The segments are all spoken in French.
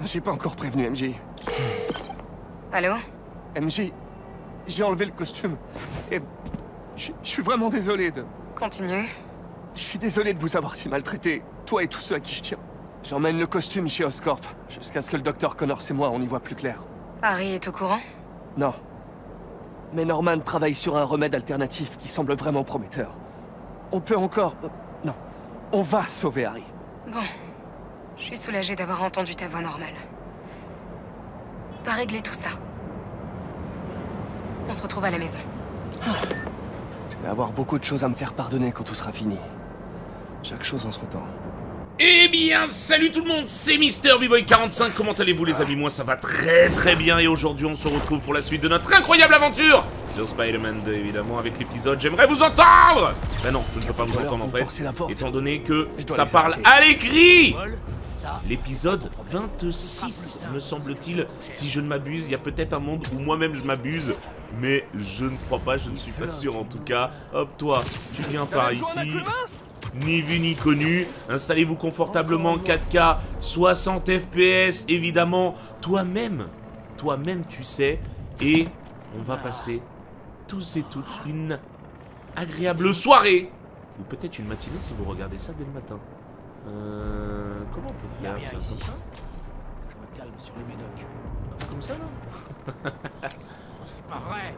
J'ai pas encore prévenu MJ. Allô? MJ, j'ai enlevé le costume. Et je suis vraiment désolé de... Continue. Je suis désolé de vous avoir si maltraité, toi et tous ceux à qui je tiens. J'emmène le costume chez Oscorp, jusqu'à ce que le docteur Connors et moi on y voit plus clair. Harry est au courant? Non. Mais Norman travaille sur un remède alternatif qui semble vraiment prometteur. On peut encore... non. On va sauver Harry. Bon. Je suis soulagée d'avoir entendu ta voix normale. Va régler tout ça. On se retrouve à la maison. Je vais avoir beaucoup de choses à me faire pardonner quand tout sera fini. Chaque chose en son temps. Eh bien, salut tout le monde, c'est MrBboy45, comment allez-vous les amis? Moi ça va très bien et aujourd'hui on se retrouve pour la suite de notre incroyable aventure sur Spider-Man 2 évidemment avec l'épisode J'aimerais vous entendre. Ben non, je ne peux pas vous entendre en fait, étant donné que ça parle à l'écrit. L'épisode 26 me semble-t-il, si je ne m'abuse, il y a peut-être un monde où moi-même je m'abuse, mais je ne crois pas, je ne suis pas sûr en tout cas. Hop toi, tu viens par ici. Ni vu ni connu, installez-vous confortablement 4K, 60 FPS évidemment, toi-même tu sais, et on va passer tous et toutes une agréable soirée, ou peut-être une matinée si vous regardez ça dès le matin. Comment on peut faire ça, comme ça? Je me calme sur le médoc. Comme ça là? C'est pas vrai.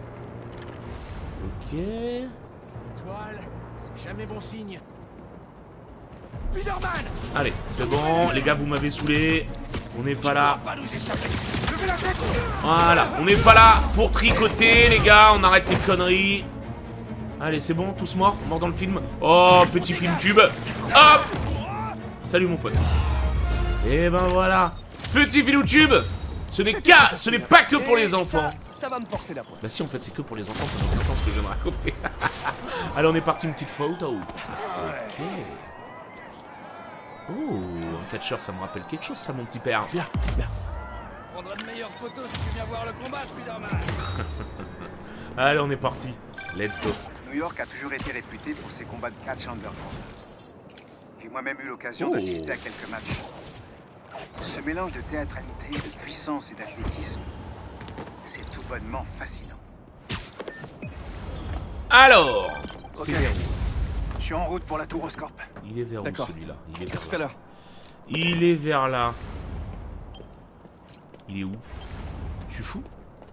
Ok. Toile, c'est jamais bon signe. Spider-Man! Allez, c'est bon, les gars, vous m'avez saoulé. On n'est pas là. Voilà, on n'est pas là pour tricoter, les gars. On arrête les conneries. Allez, c'est bon, tous morts, morts dans le film. Oh, petit film tube. Hop! Salut, mon pote. Et ben voilà. Petit filou tube. Ce n'est pas que pour les enfants. Ça va me porter la pointe. Bah si, en fait, c'est que pour les enfants, ça n'a aucun sens ce que je viens de raconter. Allez, on est parti, une petite photo. Ok. Oh, un catcheur, ça me rappelle quelque chose, ça, mon petit père. Viens, viens. On prendra de meilleures photos si tu viens voir le combat, Spider-Man. Allez, on est parti. Let's go. New York a toujours été réputé pour ses combats de catch underground. J'ai moi-même eu l'occasion d'assister à quelques matchs. Ce mélange de théâtralité, de puissance et d'athlétisme, c'est tout bonnement fascinant. Alors, Ok, je suis en route pour la tour Oscorp. il est vers où celui-là? Il est vers Tout à l'heure. Il est vers là. Il est où? Je suis fou?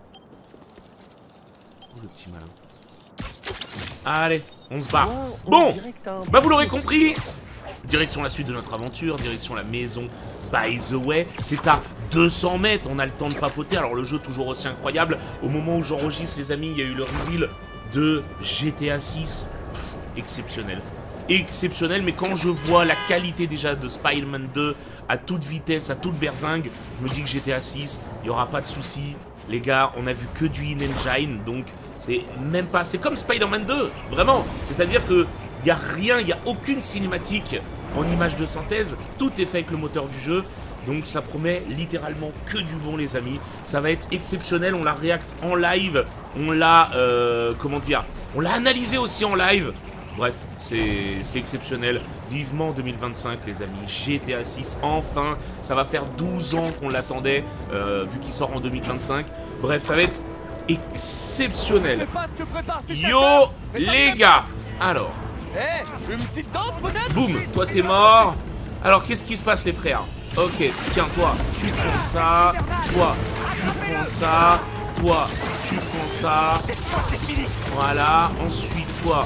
Oh, le petit malin. Allez, on se barre. Bon, bah vous l'aurez compris. Direction la suite de notre aventure, direction la maison. By the way, c'est à 200 mètres, on a le temps de papoter. Alors le jeu toujours aussi incroyable. Au moment où j'enregistre les amis, il y a eu le reveal de GTA 6. Exceptionnel. Exceptionnel, mais quand je vois la qualité déjà de Spider-Man 2 à toute vitesse, à toute berzingue, je me dis que GTA 6, il n'y aura pas de souci. Les gars, on a vu que du in-engine, donc c'est même pas... C'est comme Spider-Man 2, vraiment. C'est-à-dire que il n'y a rien, il n'y a aucune cinématique en image de synthèse. Tout est fait avec le moteur du jeu. Donc ça promet littéralement que du bon les amis. Ça va être exceptionnel, on l'a react en live. On l'a, comment dire, on l'a analysé aussi en live. Bref, c'est exceptionnel. Vivement 2025 les amis, GTA 6 enfin. Ça va faire 12 ans qu'on l'attendait, vu qu'il sort en 2025. Bref, ça va être exceptionnel. Yo les gars. Alors Une petite danse peut-être? boum, toi t'es mort. Alors qu'est-ce qui se passe les frères? Ok, tiens toi, tu prends ça. Toi, tu prends ça. Toi, tu prends ça. Voilà, ensuite toi,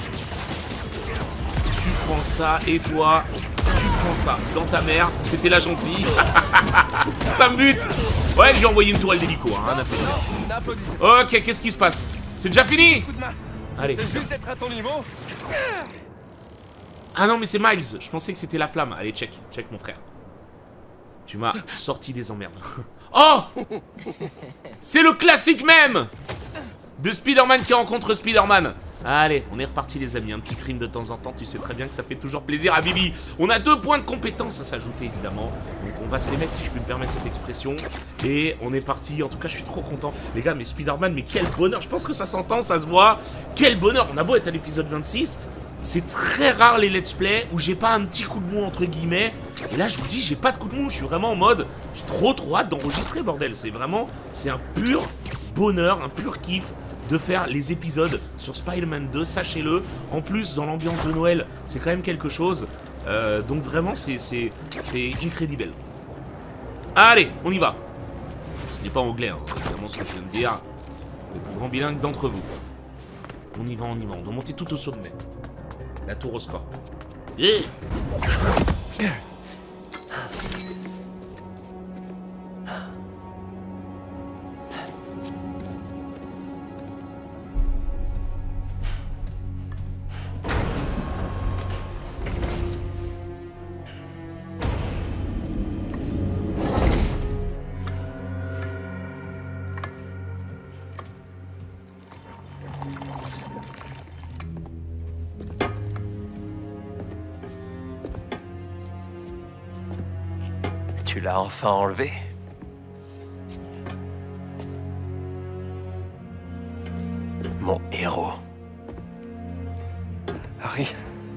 tu prends ça. Et toi, tu prends ça. Dans ta mère, c'était la gentille. Ça me bute. Ouais, j'ai envoyé une tourelle d'hélico, hein, un applaudissement. Ok, qu'est-ce qui se passe? C'est déjà fini? Allez. C'est juste d'être à ton niveau. Ah non mais c'est Miles, je pensais que c'était la flamme. Allez check mon frère. Tu m'as sorti des emmerdes. Oh, c'est le classique même de Spider-Man qui rencontre Spider-Man. Allez, on est reparti les amis, un petit crime de temps en temps, tu sais très bien que ça fait toujours plaisir à Bibi. On a 2 points de compétence à s'ajouter évidemment. Donc on va se les mettre si je peux me permettre cette expression. Et on est parti, en tout cas je suis trop content. Les gars, mais Spider-Man, mais quel bonheur, je pense que ça s'entend, ça se voit. Quel bonheur, on a beau être à l'épisode 26. C'est très rare les let's play où j'ai pas un petit coup de mou entre guillemets. Et là, je vous dis, j'ai pas de coup de mou. Je suis vraiment en mode, j'ai trop hâte d'enregistrer, bordel. C'est vraiment, c'est un pur bonheur, un pur kiff de faire les épisodes sur Spider-Man 2, sachez-le. En plus, dans l'ambiance de Noël, c'est quand même quelque chose. Donc vraiment, c'est incroyable. Allez, on y va. Ce n'est pas anglais, hein, c'est vraiment ce que je viens de dire. Le plus grand bilingue d'entre vous. On y va, on y va. On doit monter tout au sommet. La tour au scorp. Tu l'as enfin enlevé? Mon héros. Harry.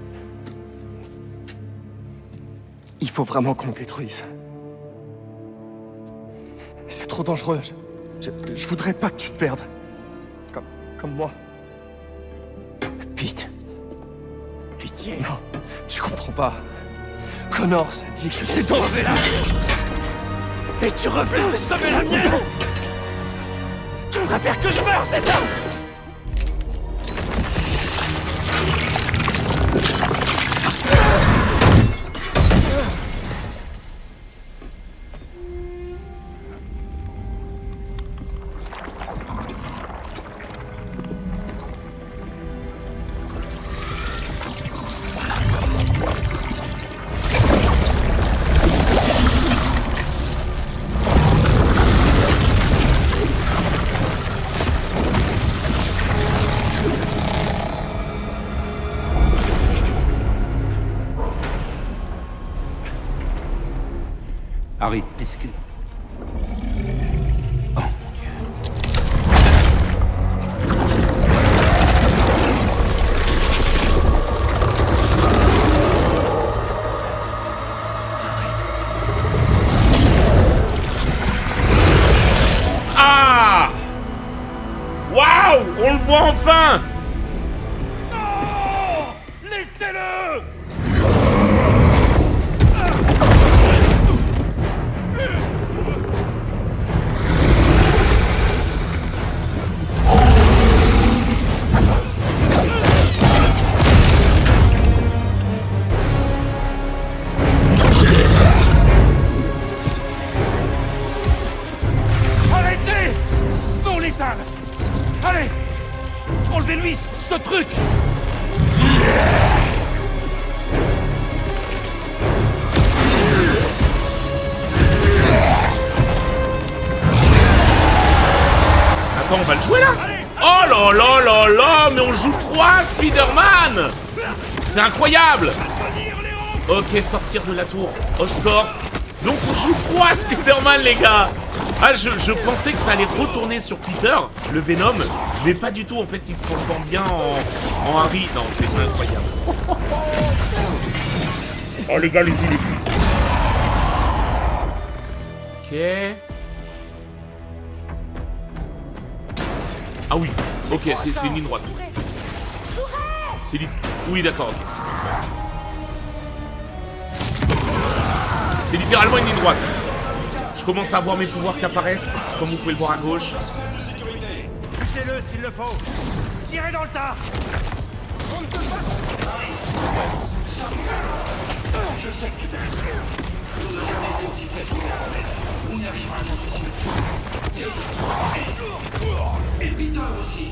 Il faut vraiment qu'on le détruise. C'est trop dangereux. Je voudrais pas que tu te perdes. Comme moi. Pete. Pitié. Non, tu comprends pas. Connors a dit que je sais sauver la et tu refuses de sauver la mienne. Tu préfères que je meure, c'est ça? Harry, est-ce que... Oh mon Dieu. Ah! Waouh! On le voit enfin! Non! Laissez-le! Arrêtez! Non, l'étale! Allez! Enlevez-lui ce truc! Attends, on va le jouer là? Oh là là là là! Mais on joue 3 Spider-Man! C'est incroyable! Ok, sortir de la tour. Oscorp. Donc on joue 3 Spider-Man, les gars! Ah, je pensais que ça allait retourner sur Peter, le Venom, mais pas du tout. En fait, il se transforme bien en Harry. Non, c'est incroyable. Oh, les gars, les filles. Ok. Ah oui, ok, c'est une ligne droite. C'est ligne... Oui, d'accord, ok. C'est littéralement une ligne droite. Je commence à voir mes pouvoirs qui apparaissent, comme vous pouvez le voir à gauche. Poussez-le s'il le faut. Tirez dans le tas. Je sais que tu t'es... Nous ne sommes pas aussi faits pour on y arrivera et Peter aussi.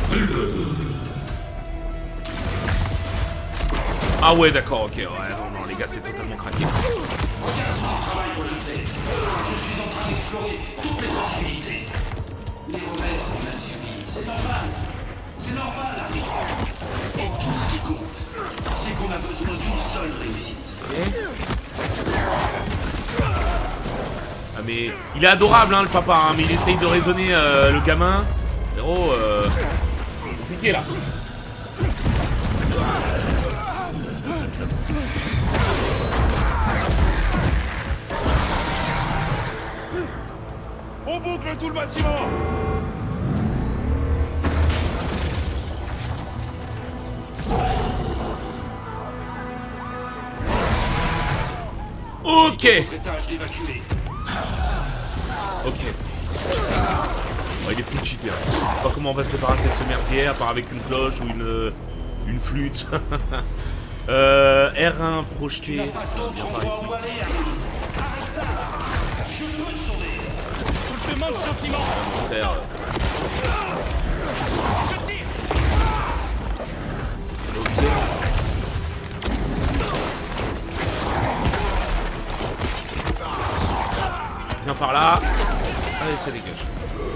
Ah ouais, d'accord, ok. Ouais, non, les gars, c'est totalement craqué. Regarde mon travail pour le faire. Je suis en train d'explorer toutes les possibilités. Les revers qu'on a subis, c'est normal. C'est normal, Harry. Et tout ce qui compte, c'est qu'on a besoin d'une seule réussite. Ah mais il est adorable, hein, le papa, hein, mais il essaye de raisonner le gamin. Zéro, compliqué là. On boucle tout le bâtiment. Ok. Étage d'évacuer. Ok. Oh, il est full cheaté. Hein. Je sais pas comment on va se débarrasser de ce merdier, à part avec une cloche ou une flûte. R1 projeté. Viens par ici. Je te demande gentiment. Faire, Je tire. ok. Viens par là. Allez, ça dégage.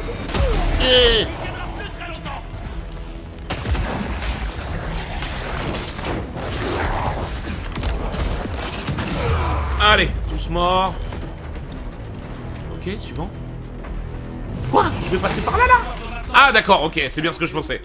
Allez, tous morts. Ok, suivant. Quoi? Je vais passer par là, là? Ah, d'accord, ok, c'est bien ce que je pensais.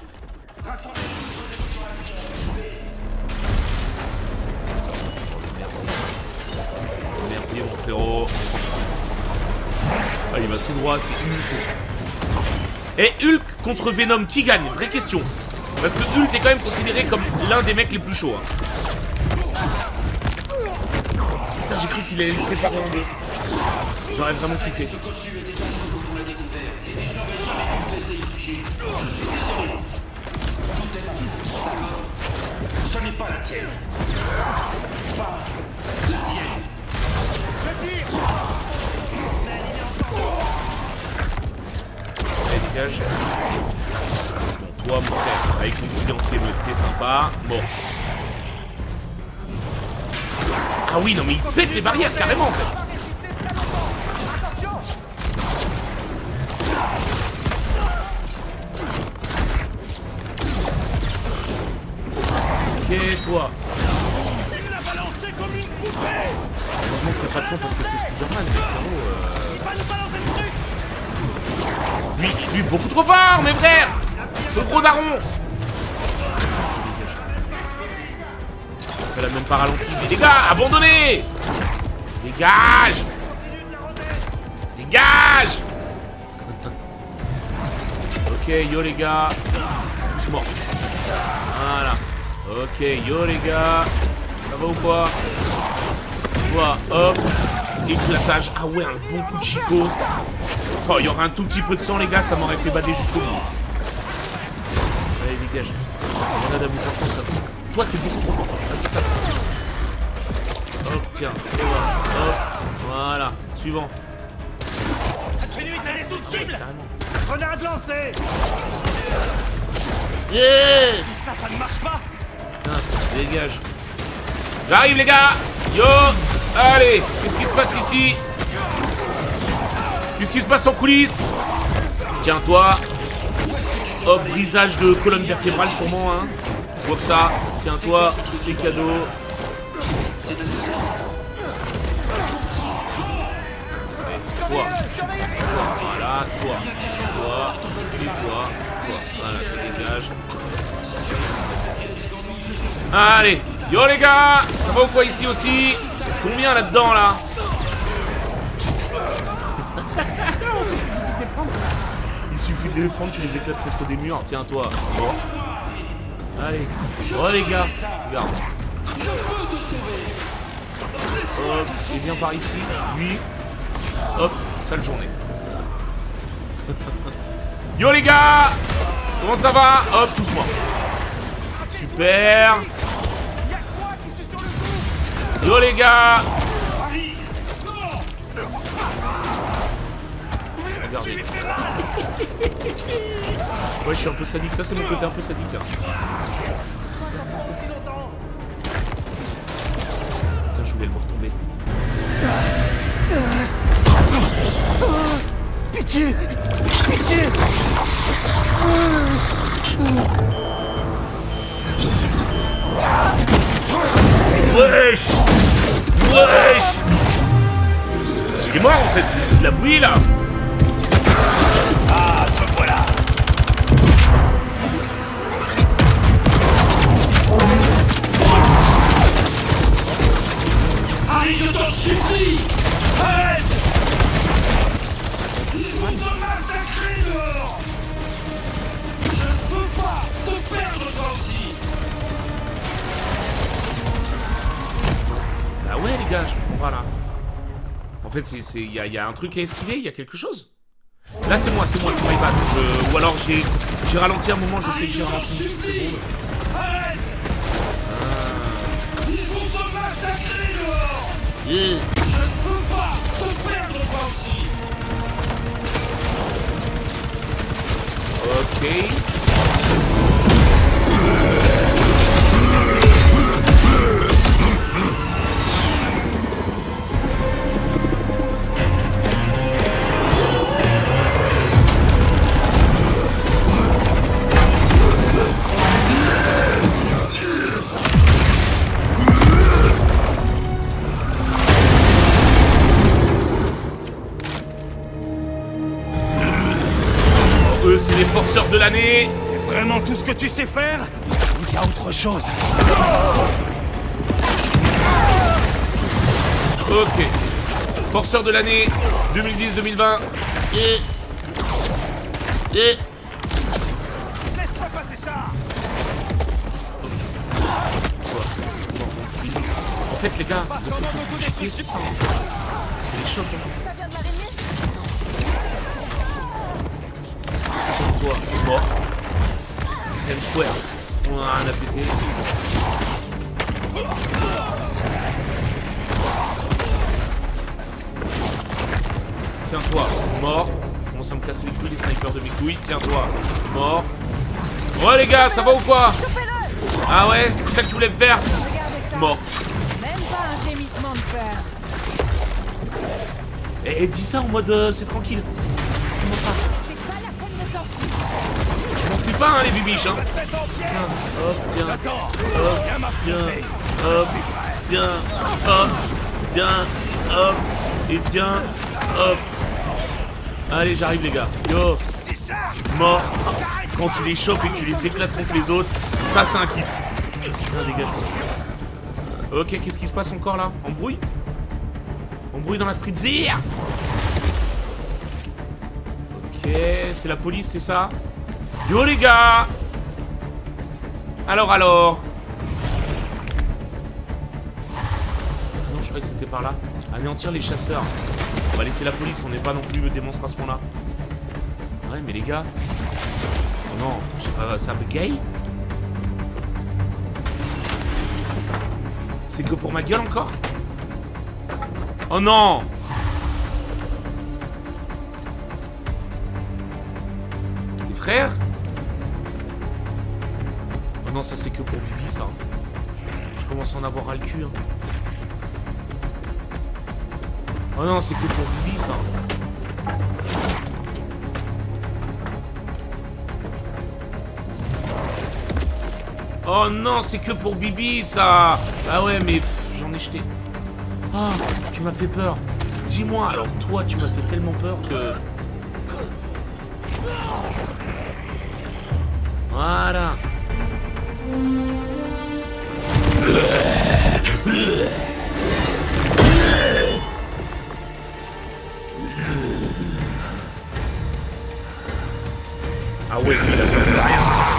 Merdier, mon frérot. Ah, il va tout droit, c'est Hulk. Et Hulk contre Venom, qui gagne? Vraie question. Parce que Hulk est quand même considéré comme l'un des mecs les plus chauds. Hein. Putain, j'ai cru qu'il allait le séparer en deux. J'aurais vraiment kiffé. Ce n'est pas la tienne. Pas la tienne. Allez, dégage. Bon, toi, mon frère, avec mon bouclier anti-émeute, t'es sympa. Bon. Ah oui, non, mais il pète les barrières, carrément, en fait. Ok, toi. Il l'a balancé comme une poupée. Heureusement qu'il n'y a pas de son parce que c'est Spider-Man, mais frérot. Il va nous balancer ce truc. Lui, beaucoup trop fort, mes frères. Le gros daron. Ça l'a même pas ralenti. Mais les gars, abandonnez. Dégage. Dégage. Ok, yo les gars. Tous morts. Voilà. Ok, yo les gars. Ça va ou quoi? Toi, hop. Éclatage. Ah ouais, un bon coup de chico. Oh, il y aura un tout petit peu de sang, les gars. Ça m'aurait fait bader jusqu'au bout. Allez, dégage. Grenade à bout portant. Toi, t'es beaucoup trop fort. Ça. Hop, tiens. Hop. Voilà. Suivant. Atténuer ta destructible. Carrément. Grenade lancée. Yeah. Si ça ne marche pas. Putain, dégage. J'arrive, les gars. Yo. Allez. Qu'est-ce qui se passe ici? Qu'est-ce qui se passe en coulisses? Tiens, toi. Hop, brisage de colonne vertébrale, sûrement, hein. Je vois que ça. Tiens, toi. C'est cadeau. Toi. Voilà, toi. Et toi. Voilà, ça dégage. Allez. Yo, les gars. Ça va ou quoi ici aussi? Combien là-dedans, là? Il suffit de les prendre, tu les éclates contre des murs. Tiens, toi. Bon. Allez. Oh, les gars. Regarde. Hop. Et viens par ici. Lui. Hop. Sale journée. Yo, les gars. Comment ça va? Hop, tous morts. Super. Yo, les gars. Regardez. Ouais, je suis un peu sadique. Ça, c'est mon côté un peu sadique. Hein. Putain, je voulais le voir tomber. Pitié! Pitié! Wesh! Wesh! Il est mort en fait, c'est de la bouillie là! Ah, te voilà. Harry, je t'en supplie. Arrête. ouais, les gars, je comprends pas, là. En fait, il y a un truc à esquiver, il y a quelque chose. Là, c'est moi, c'est my bad. Ou alors, j'ai ralenti un moment, je sais que j'ai ralenti une petite seconde. Il faut se massacrer dehors. Je ne peux pas se perdre moi aussi. Ok. Eux, c'est les forceurs de l'année. C'est vraiment tout ce que tu sais faire? Ou il y a autre chose? Ok. Forceurs de l'année 2010-2020. Et... Laisse-moi passer ça! En fait, les gars, Pas sûrement beaucoup c'est destruction. ça. C'est les chocs. Toi, mort. Ten square. On a rien à péter. Tiens-toi, mort. Commence à me casser les couilles, les snipers de mes couilles. Tiens-toi, mort. Ouais, les gars, ça va ou quoi? Ah ouais, c'est ça que tu voulais me faire? Mort. Même pas un gémissement de peur. Et dis ça en mode c'est tranquille. Comment ça? C'est pas la peine de t'en foutre. Je m'en fous pas, hein, les bibiches, hein. Tiens, hop, tiens, hop, tiens, hop, tiens, hop, tiens, hop, et tiens, hop. Allez, j'arrive, les gars. Yo, mort. Quand tu les chopes et que tu les éclates contre les autres, ça, c'est un kiff. Ah, dégage-moi. Ok, qu'est-ce qui se passe encore, là? Embrouille? Embrouille dans la street zire. Ok, c'est la police, c'est ça? Yo les gars! Alors Ah non, je croyais que c'était par là. Anéantir les chasseurs. On va laisser la police, on n'est pas non plus démonstration là. Ouais, mais les gars... Oh non, c'est un peu gay? C'est que pour ma gueule encore? Oh non! Les frères? Oh non, ça c'est que pour Bibi ça. Je commence à en avoir ras le cul. Hein. Oh non, c'est que pour Bibi ça. Oh non, c'est que pour Bibi ça. Ah ouais, mais j'en ai jeté. Ah, tu m'as fait peur. Dis-moi, alors toi, tu m'as fait tellement peur que... Voilà. Ah ouais, il a peur de rien.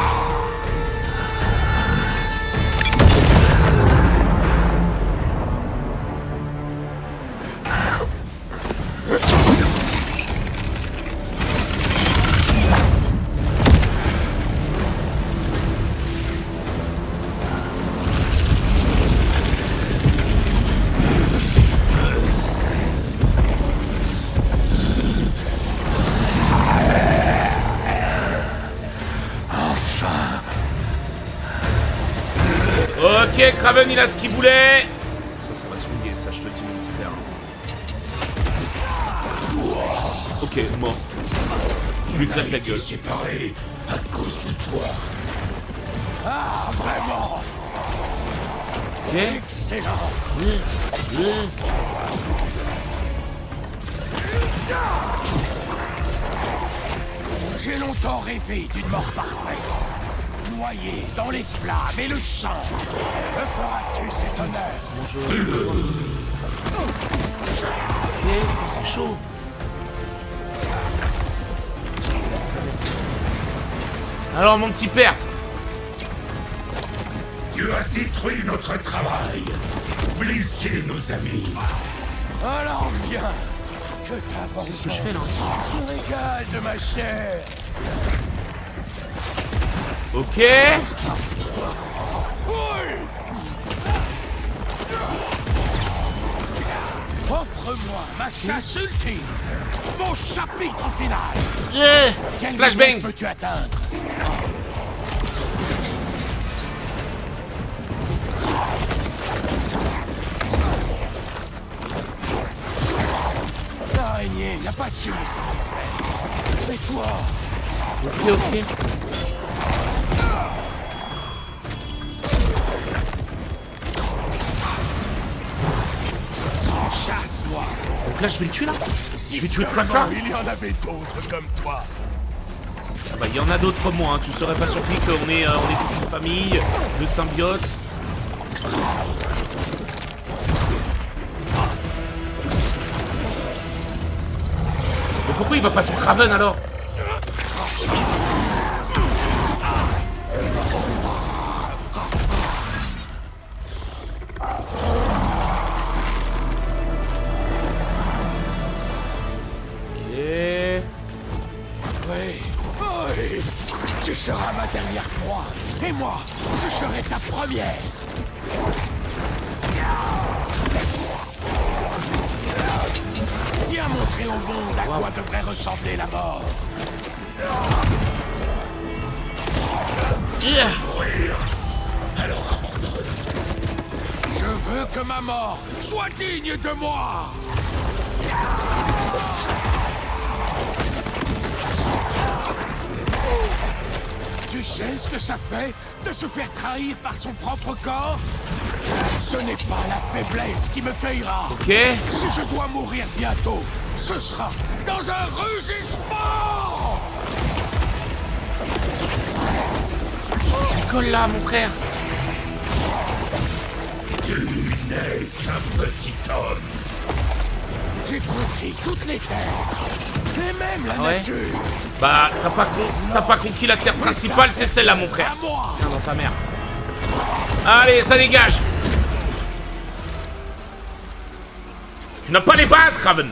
Ok, Kraven, il a ce qu'il voulait. Ça va swinguer, ça, je te le dis, mon petit père. Ok, mort. Je lui éclate la gueule. Séparés à cause de toi. Ah, vraiment? Ok. Excellent. J'ai longtemps rêvé d'une mort parfaite. Noyé dans les flammes et le sang. Me feras-tu cet honneur? Bonjour. Ok, c'est chaud. Alors, mon petit père. Tu as détruit notre travail. Blessez nos amis. Alors viens, que ta C'est ce que je fais là. se régale de ma chair. Ok. Offre-moi ma chasse ultime, mon chapitre final. Yeah. Quelle Flashbang. vitesse peux-tu atteindre? L'araignée n'a pas su me satisfaire. Mais toi, Ok. chasse-moi. Donc là, je vais le tuer là. Si Je vais tuer le seulement Cracra. il y en avait d'autres comme toi. Ah bah, il y en a d'autres moi, hein. Tu serais pas surpris qu'on est toute une famille de symbiotes. Mais pourquoi il va pas sur Kraven alors? Oui, tu seras ma dernière proie, et moi, je serai ta première. Viens montrer au monde à quoi devrait ressembler la mort. Yeah. Je veux que ma mort soit digne de moi. Tu sais ce que ça fait de se faire trahir par son propre corps? Ce n'est pas la faiblesse qui me cueillera. Ok. Si je dois mourir bientôt, ce sera dans un rugissement. Tu colles là, mon frère. Tu n'es qu'un petit homme. J'ai conquis toutes les terres, et même la ouais? nature. Bah, t'as pas conquis la terre principale, c'est celle-là, mon frère. À moi. Tiens, dans ta mère. Allez, ça dégage. Tu n'as pas les bases, Kraven.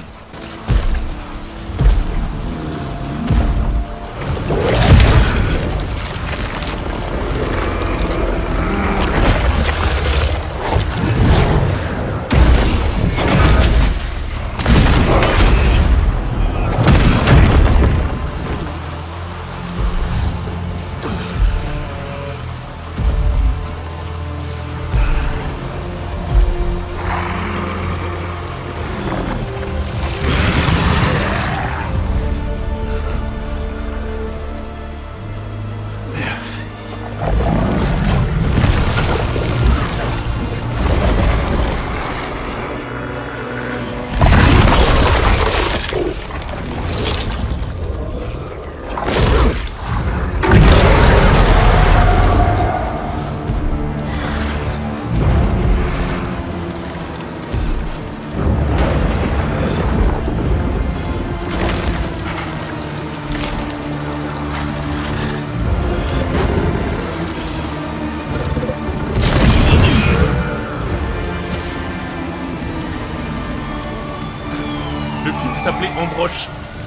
S'appelait Ambroche.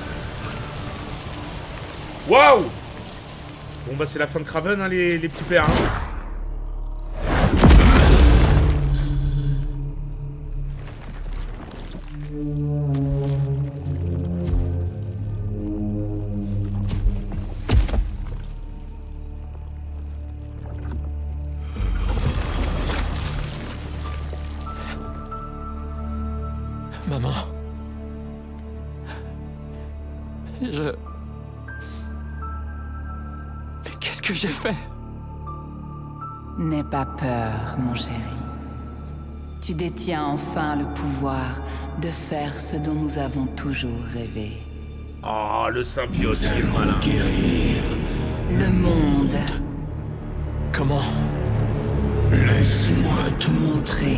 Waouh. Bon bah c'est la fin de Kraven hein, les petits pères hein. Maman. Mais qu'est-ce que j'ai fait? N'aie pas peur, mon chéri. Tu détiens enfin le pouvoir de faire ce dont nous avons toujours rêvé. Oh, le symbiote, il est malin. Guérir. Le monde. Comment? Laisse-moi te montrer.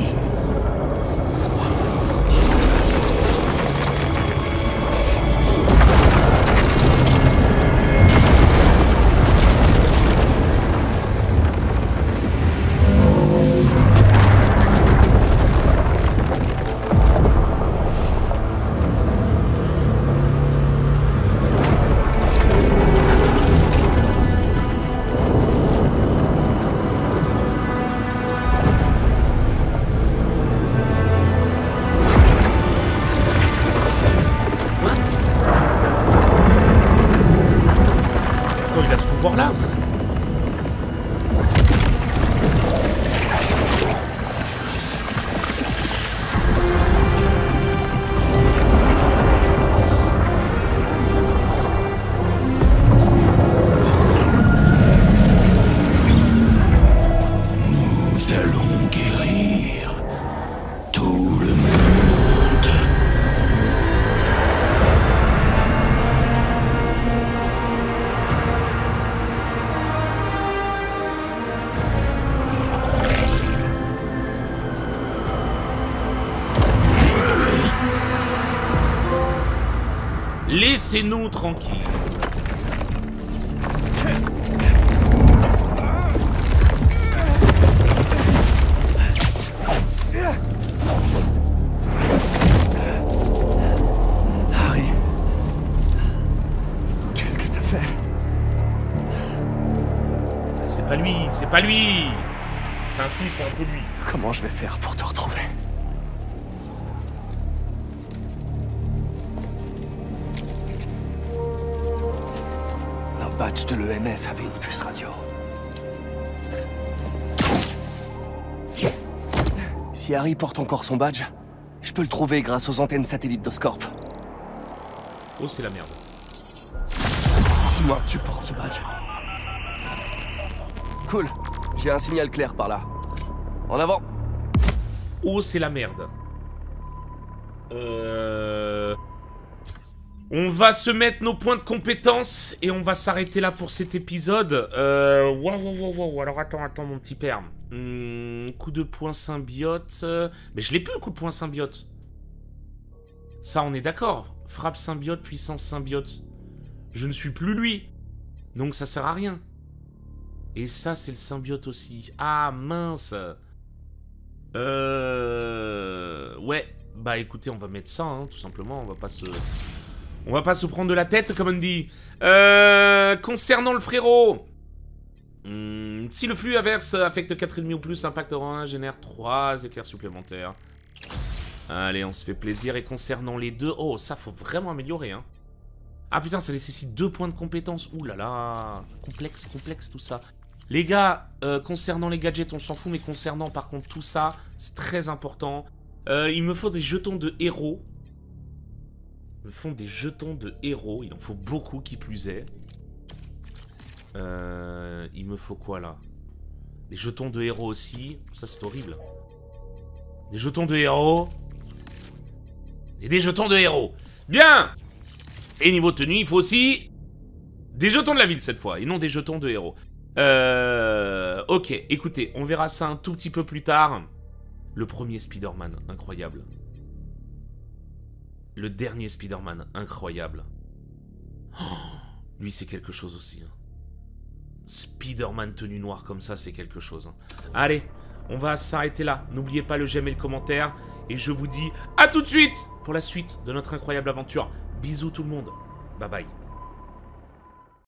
Laissez-nous tranquilles. Harry. Qu'est-ce que t'as fait? C'est pas lui, c'est pas lui. Enfin si, c'est un peu lui. Comment je vais faire pour te retrouver? Le badge de l'EMF avait une puce radio. Si Harry porte encore son badge, je peux le trouver grâce aux antennes satellites d'Oscorp. Oh, c'est la merde. Dis-moi, tu portes ce badge. Cool, j'ai un signal clair par là. En avant. Oh, c'est la merde. On va se mettre nos points de compétence et on va s'arrêter là pour cet épisode. Wow. Alors attends, mon petit père. Coup de poing symbiote. Mais je l'ai plus le coup de poing symbiote. Ça, on est d'accord. Frappe symbiote, puissance symbiote. Je ne suis plus lui. Donc ça sert à rien. Et ça, c'est le symbiote aussi. Ah, mince. Ouais. Bah écoutez, on va mettre ça, hein, tout simplement. On va pas se prendre de la tête, comme on dit. Concernant le frérot. Si le flux inverse affecte 4 ennemis ou plus, impact en 1 génère 3 éclairs supplémentaires. Allez, on se fait plaisir. Et concernant les deux... Oh, ça, faut vraiment améliorer, hein. Ah putain, ça nécessite 2 points de compétence. Ouh là là. Complexe tout ça. Les gars, concernant les gadgets, on s'en fout. Mais concernant, par contre, tout ça, c'est très important. Il me faut des jetons de héros. Il me faut des jetons de héros. Il en faut beaucoup, qui plus est. Il me faut quoi, là? Des jetons de héros aussi. Ça, c'est horrible. Des jetons de héros. Et des jetons de héros. Bien! Et niveau tenue, il faut aussi des jetons de la ville, cette fois. Et non des jetons de héros. Ok, écoutez, on verra ça un tout petit peu plus tard. Le premier Spider-Man, incroyable. Le dernier Spider-Man, incroyable. Oh, lui, c'est quelque chose aussi. Hein. Spider-Man tenue noire comme ça, c'est quelque chose. Hein. Allez, on va s'arrêter là. N'oubliez pas le j'aime et le commentaire. Et je vous dis à tout de suite pour la suite de notre incroyable aventure. Bisous tout le monde. Bye bye.